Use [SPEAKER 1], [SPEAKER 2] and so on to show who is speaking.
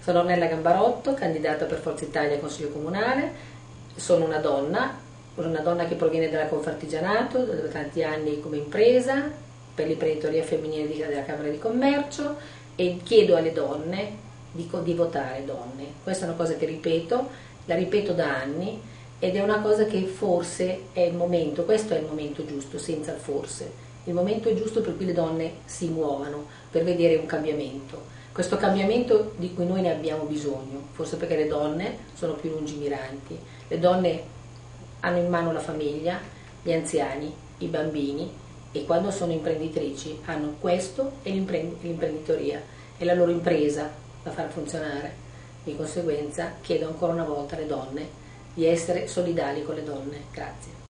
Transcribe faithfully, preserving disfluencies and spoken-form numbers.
[SPEAKER 1] Sono Ornella Gambarotto, candidata per Forza Italia a Consiglio Comunale, sono una donna, una donna che proviene dalla Confartigianato, da tanti anni come impresa, per l'imprenditoria femminile della Camera di Commercio, e chiedo alle donne di, di votare donne. Questa è una cosa che ripeto, la ripeto da anni, ed è una cosa che forse è il momento, questo è il momento giusto, senza il forse, il momento giusto per cui le donne si muovano, per vedere un cambiamento. Questo cambiamento di cui noi ne abbiamo bisogno, forse perché le donne sono più lungimiranti, le donne hanno in mano la famiglia, gli anziani, i bambini, e quando sono imprenditrici hanno questo e l'imprenditoria, è la loro impresa da far funzionare. Di conseguenza chiedo ancora una volta alle donne di essere solidali con le donne. Grazie.